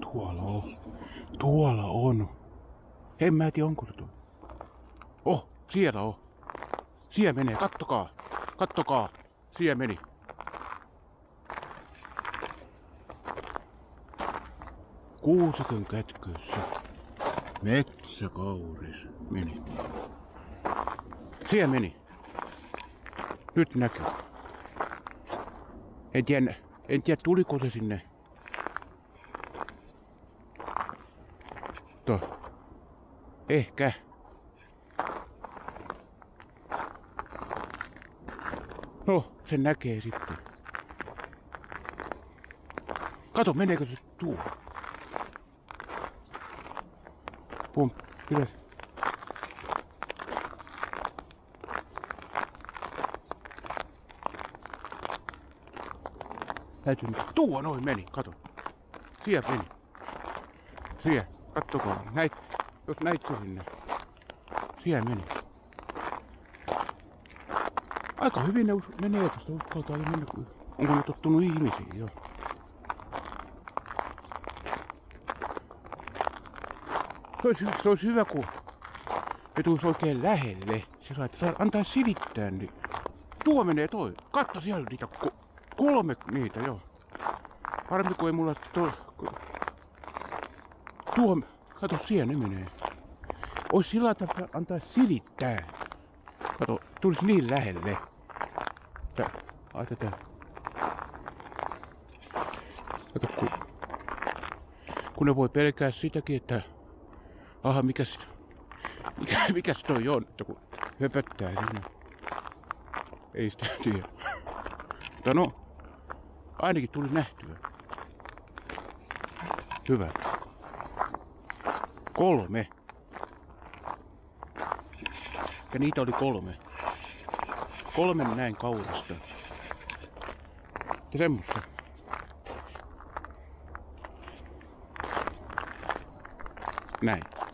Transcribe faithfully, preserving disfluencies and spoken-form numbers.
Tuolla on. Tuolla on. En mä tiedä onko se tuo. Oh, siellä on. Siellä menee, kattokaa. Kattokaa. Siellä meni. Kuusikon kätkössä. Metsäkauris meni. Siellä meni. Nyt näkyy. En tiedä, en tiedä tuliko se sinne. Tuo. Ehkä. No, sen näkee sitten. Kato, meneekö se tuo? Pum, ylös. Täytyy nyt. Tuo noin meni, kato. Siellä meni. Siellä, kattokaa. Näit, jos näitte sinne. Siellä meni. Aika hyvin ne menee tästä, uskaltaa jo mennä. Onko ne tottunut ihmisiin jo? Se olisi, se olisi hyvä, kun ne tulisi oikein lähelle. Se saa, että antaa silittää, niin tuo menee toi. Katso siellä niitä ko kolme niitä, joo. Parempi kuin ei mulla to tuo, kato siellä ne menee. Ois sillä tavalla antaa silittää. Kato, tulisi niin lähelle. Tää, ai tätä. Kato, kun, kun ne voi pelkää sitäkin, että aha, mikäs, mikä, mikäs toi on, että kun höpöttää sinne. Ei sitä tiedä. Mutta no, ainakin tuli nähtyä. Hyvä. Kolme. Ja niitä oli kolme. Kolme näin kaurasta. Ja semmoista. Näin.